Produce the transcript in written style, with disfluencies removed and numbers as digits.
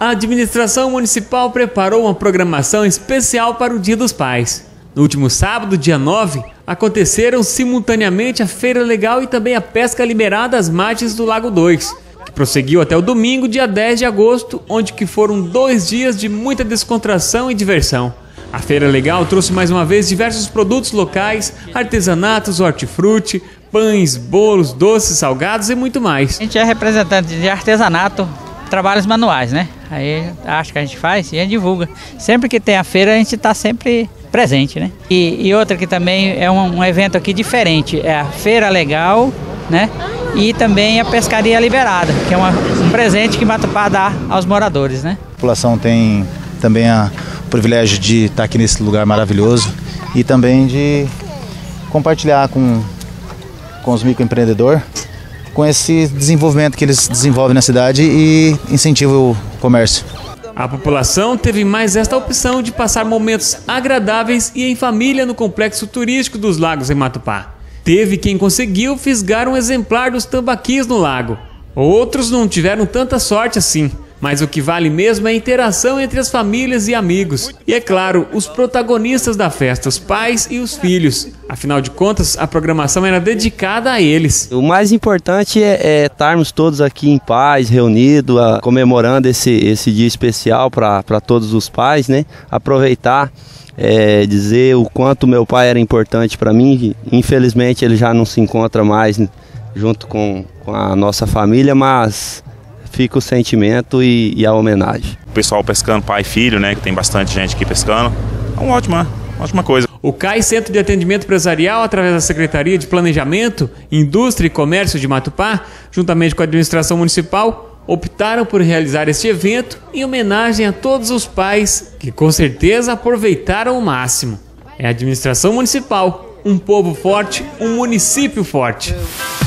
A administração municipal preparou uma programação especial para o Dia dos Pais. No último sábado, dia 9, aconteceram simultaneamente a Feira Legal e também a pesca liberada às margens do Lago 2, que prosseguiu até o domingo, dia 10 de agosto, onde que foram 2 dias de muita descontração e diversão. A Feira Legal trouxe mais uma vez diversos produtos locais, artesanatos, hortifruti, pães, bolos, doces, salgados e muito mais. A gente é representante de artesanato, trabalhos manuais, né? Aí acho que a gente faz e a gente divulga. Sempre que tem a feira a gente está sempre presente, né? E outra que também é um evento aqui diferente, é a Feira Legal, né? E também a Pescaria Liberada, que é um presente que Matupá dá aos moradores, né? A população tem também o privilégio de estar aqui nesse lugar maravilhoso e também de compartilhar com os microempreendedores, com esse desenvolvimento que eles desenvolvem na cidade e incentivam o comércio. A população teve mais esta opção de passar momentos agradáveis e em família no complexo turístico dos Lagos em Matupá. Teve quem conseguiu fisgar um exemplar dos tambaquis no lago. Outros não tiveram tanta sorte assim. Mas o que vale mesmo é a interação entre as famílias e amigos. E é claro, os protagonistas da festa, os pais e os filhos. Afinal de contas, a programação era dedicada a eles. O mais importante é estarmos todos aqui em paz, reunidos, comemorando esse dia especial para todos os pais, né? Aproveitar, dizer o quanto meu pai era importante para mim. Infelizmente ele já não se encontra mais junto com a nossa família, mas fica o sentimento e a homenagem. O pessoal pescando pai e filho, né, que tem bastante gente aqui pescando, é uma ótima coisa. O CAI, Centro de Atendimento Empresarial, através da Secretaria de Planejamento, Indústria e Comércio de Matupá, juntamente com a administração municipal, optaram por realizar este evento em homenagem a todos os pais que com certeza aproveitaram o máximo. É a administração municipal, um povo forte, um município forte.